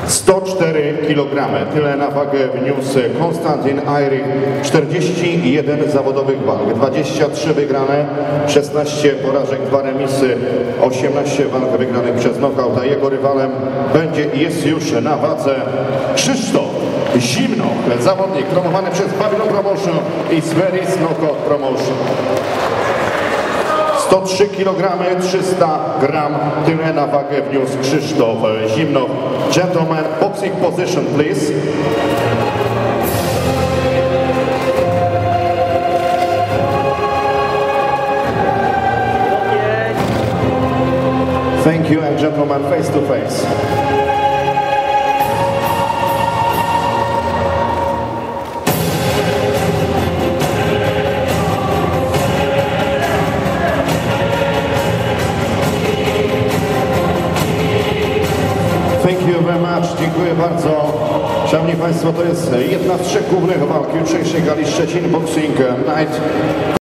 104 kg. Tyle na wagę wniósł Konstantin Airich. 41 zawodowych walk, 23 wygrane, 16 porażek, 2 remisy, 18 walk wygranych przez knockout, a jego rywalem jest już na wadze Krzysztof Zimnoch, zawodnik promowany przez Babylon Promotion i Sveris Knockout Promotion. 103 kg, 300 gram, tyle na wagę wniósł Krzysztof Zimnoch. Gentlemen, boxing position, please. Thank you, and gentlemen, face to face. Thank you very much. Dziękuję bardzo. Szanowni Państwo, to jest jedna z 3 głównych walk jutrzejszej gali Szczecin Boxing Night.